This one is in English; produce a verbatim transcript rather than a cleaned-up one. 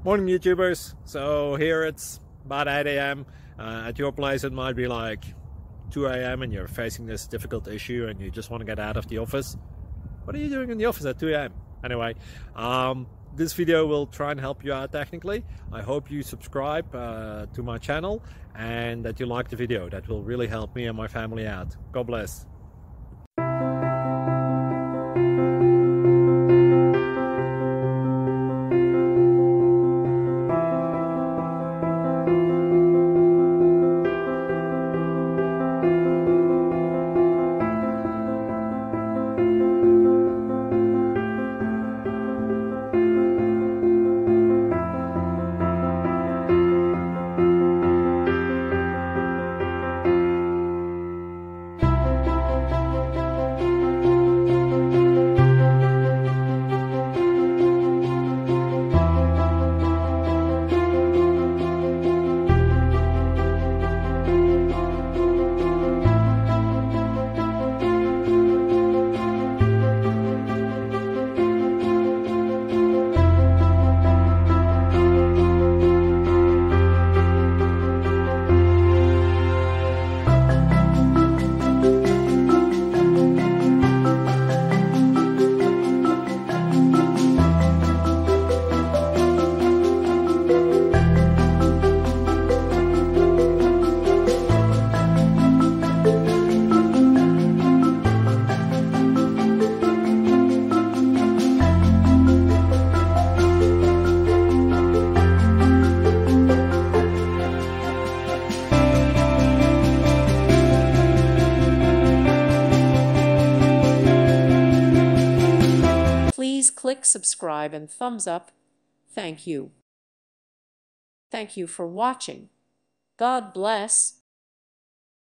Morning YouTubers. So here it's about eight A M Uh, at your place it might be like two A M and you're facing this difficult issue and you just want to get out of the office. What are you doing in the office at two A M? Anyway, um, this video will try and help you out technically. I hope you subscribe uh, to my channel and that you like the video. That will really help me and my family out. God bless. Please click subscribe and thumbs up. Thank you. Thank you for watching. God bless.